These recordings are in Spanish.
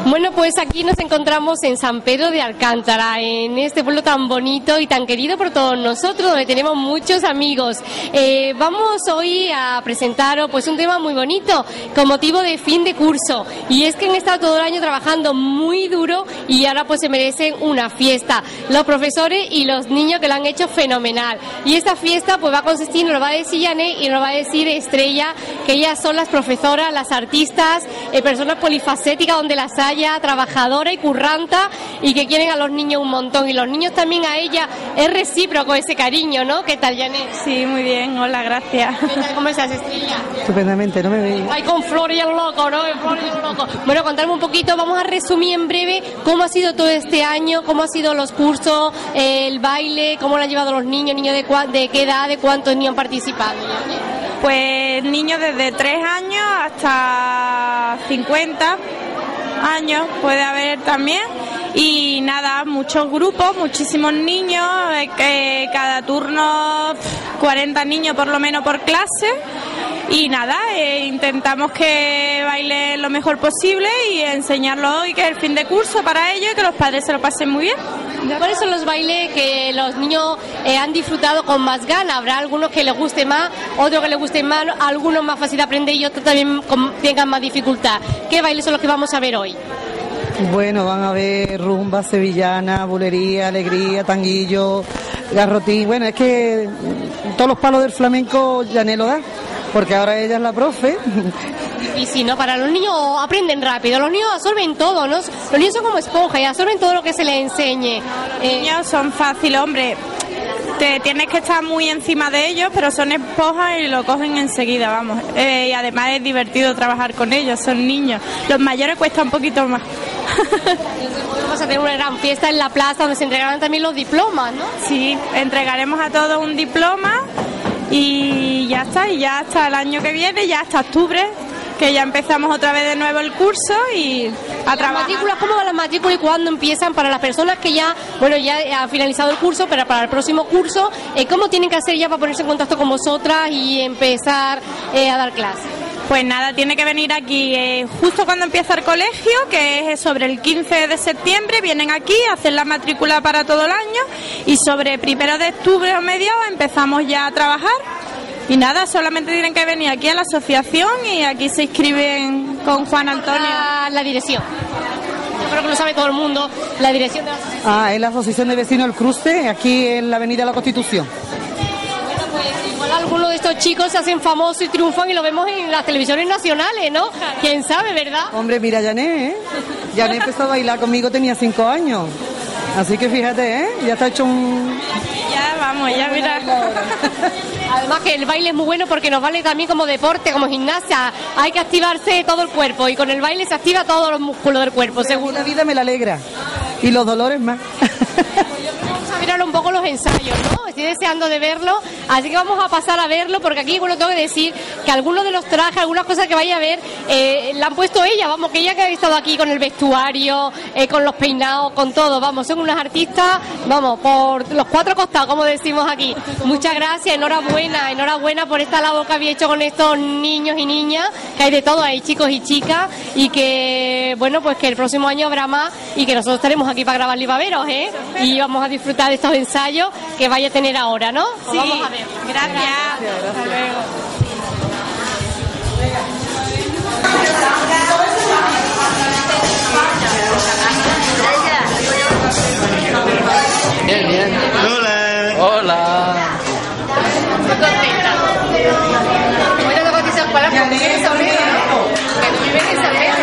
Bueno, pues aquí nos encontramos en San Pedro de Alcántara, en este pueblo tan bonito y tan querido por todos nosotros, donde tenemos muchos amigos. Vamos hoy a presentaros pues un tema muy bonito, con motivo de fin de curso. Y es que han estado todo el año trabajando muy duro y ahora pues se merecen una fiesta. Los profesores y los niños que lo han hecho fenomenal. Y esta fiesta pues va a consistir, nos lo va a decir Janet y nos lo va a decir Estrella, que ellas son las profesoras, las artistas, personas polifacéticas donde las haya, trabajadora y curranta, y que quieren a los niños un montón, y los niños también a ella. Es recíproco ese cariño, ¿no? ¿Qué tal, Janet? Sí, muy bien, hola, gracias. ¿Qué tal? ¿Cómo estás, Estrella? Estupendamente, no me veis. Ay, con Flor y el loco, ¿no? Flor y el loco. Bueno, contarme un poquito, vamos a resumir en breve cómo ha sido todo este año, cómo han sido los cursos, el baile, cómo lo han llevado los niños de qué edad, de cuántos niños han participado, Janet. Pues niños desde 3 años hasta 50 años puede haber también, y nada, muchos grupos, muchísimos niños, cada turno 40 niños por lo menos por clase, y nada, intentamos que bailen lo mejor posible y enseñarlo hoy, que es el fin de curso para ellos, y que los padres se lo pasen muy bien. ¿Cuáles son los bailes que los niños han disfrutado con más ganas? Habrá algunos que les guste más, otros que les gusten más, algunos más fácil de aprender y otros también tengan más dificultad. ¿Qué bailes son los que vamos a ver hoy? Bueno, van a ver rumba, sevillana, bulería, alegría, tanguillo, garrotín. Bueno, es que todos los palos del flamenco Janet lo da, porque ahora ella es la profe. Y si no, para los niños aprenden rápido, los niños absorben todo, ¿no? Los niños son como esponjas y absorben todo lo que se les enseñe. Los niños son fáciles, hombre. Te tienes que estar muy encima de ellos, pero son esponjas y lo cogen enseguida, vamos. Y además es divertido trabajar con ellos, son niños. Los mayores cuesta un poquito más. Vamos a tener una gran fiesta en la plaza donde se entregarán también los diplomas, ¿no? Sí, entregaremos a todos un diploma y ya está, y ya hasta el año que viene, ya hasta octubre, que ya empezamos otra vez de nuevo el curso y a trabajar. Matrículas, ¿cómo van las matrículas y cuándo empiezan para las personas que ya, bueno, ya ha finalizado el curso, pero para el próximo curso, cómo tienen que hacer ya para ponerse en contacto con vosotras y empezar a dar clases? Pues nada, tiene que venir aquí justo cuando empieza el colegio, que es sobre el 15 de septiembre, vienen aquí, hacen la matrícula para todo el año, y sobre 1 de octubre o mediados empezamos ya a trabajar. Y nada, solamente tienen que venir aquí a la asociación y aquí se inscriben con Juan Antonio. La dirección. Yo creo que lo sabe todo el mundo, la dirección de la asociación. Es la Asociación de Vecinos del Cruce, aquí en la Avenida de la Constitución. Bueno, pues igual algunos de estos chicos se hacen famosos y triunfan y lo vemos en las televisiones nacionales, ¿no? ¿Quién sabe, verdad? Hombre, mira Janet, Janet empezó a bailar conmigo, tenía 5 años. Así que fíjate, ya está hecho un... Ya, vamos, ya mira. Además que el baile es muy bueno porque nos vale también como deporte, como gimnasia. Hay que activarse todo el cuerpo y con el baile se activa todos los músculos del cuerpo, seguro. La vida me la alegra y los dolores más. Vamos a mirar un poco los ensayos, ¿no? Estoy deseando de verlo, así que vamos a pasar a verlo porque aquí, bueno, tengo que decir que algunos de los trajes, algunas cosas que vaya a ver, la han puesto ella, vamos, que ella que ha estado aquí con el vestuario, con los peinados, con todo, vamos, son unas artistas, vamos, por los 4 costados, como decimos aquí. Muchas gracias, enhorabuena por esta labor que había hecho con estos niños y niñas, que hay de todo, hay chicos y chicas, y que, bueno, pues que el próximo año habrá más y que nosotros estaremos aquí para grabar Libaveros, y vamos a disfrutar de estos ensayos que vaya a tener ahora, ¿no? Sí, vamos a ver. Gracias. Hasta luego. Bien. Hola. Estoy contenta. Hoy no tengo que ser para porque eres San Pedro, que tú vives en San Pedro.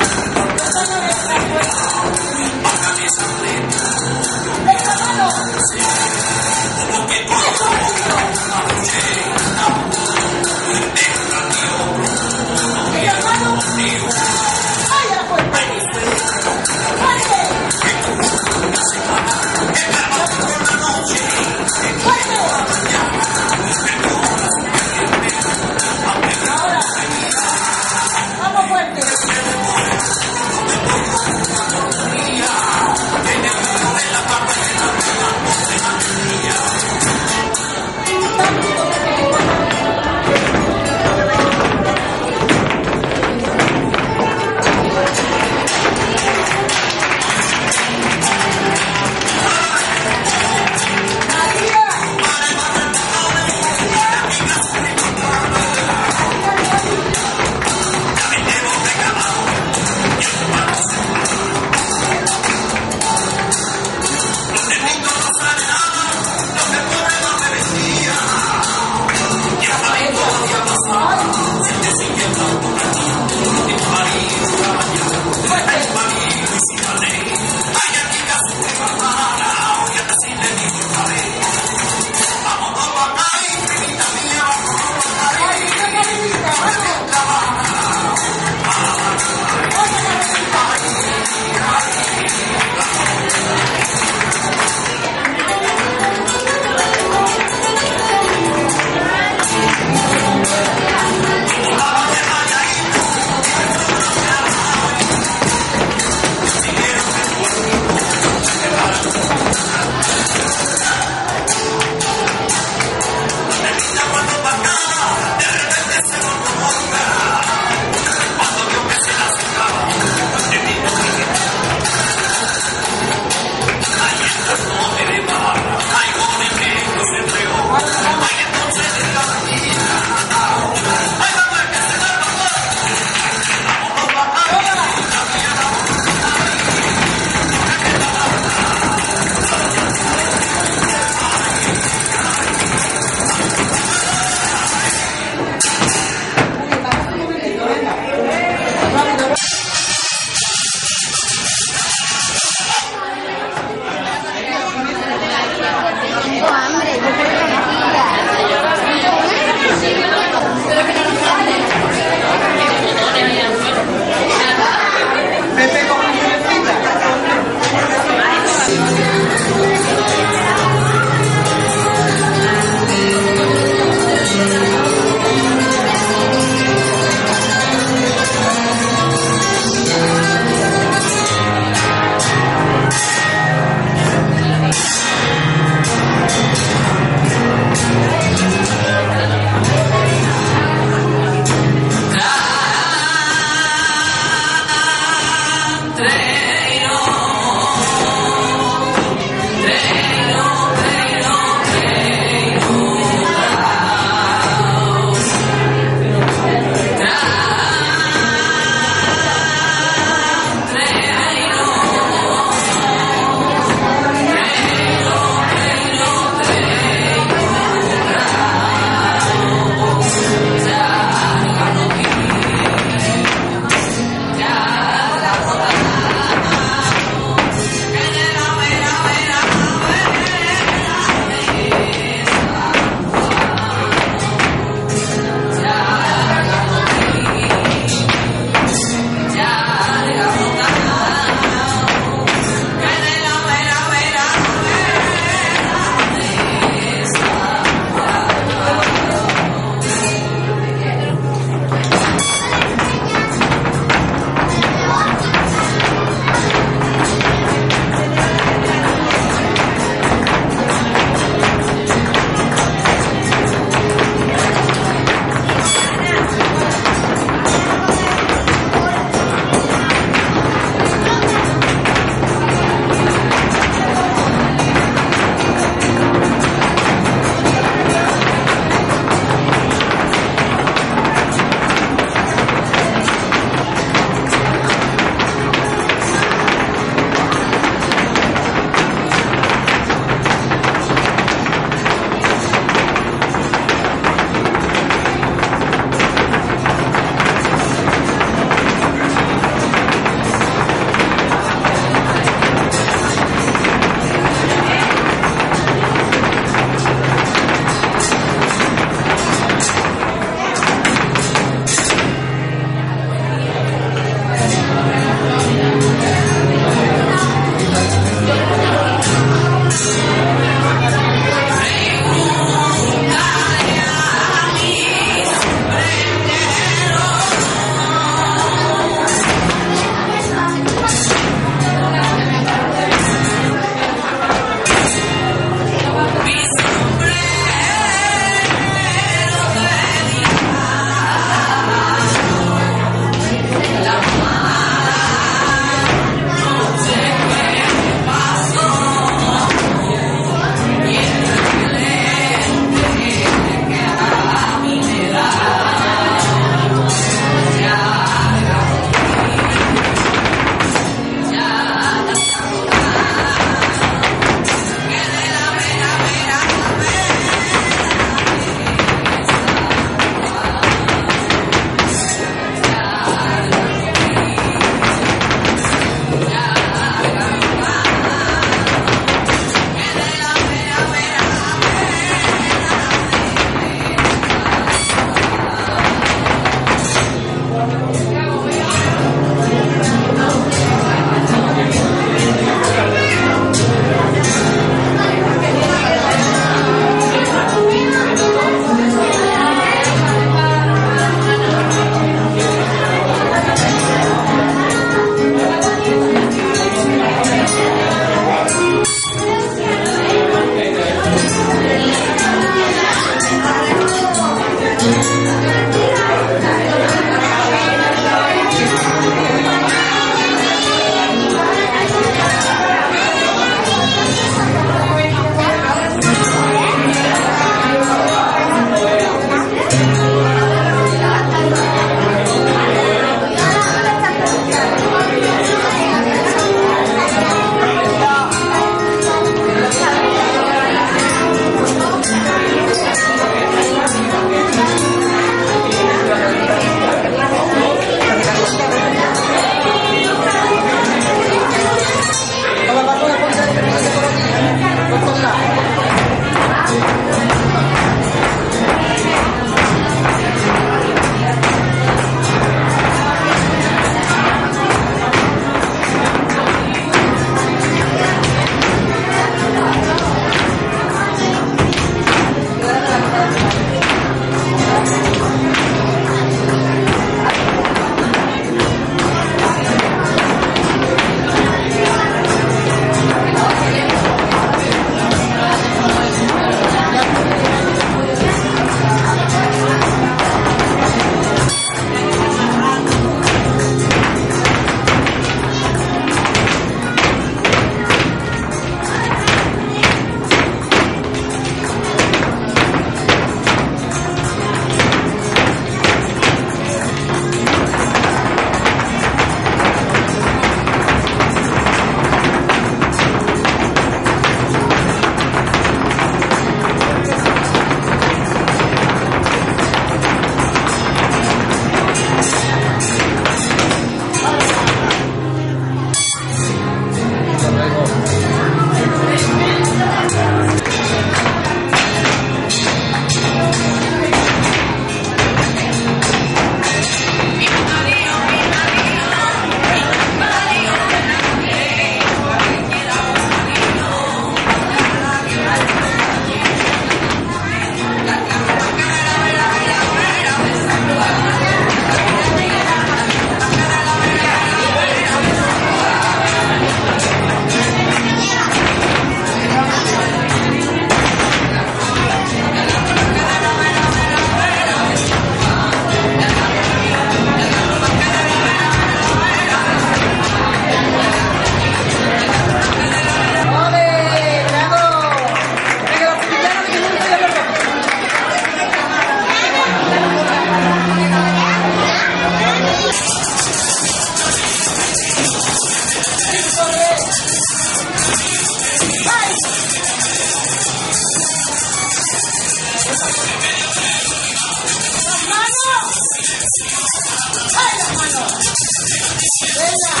Venga.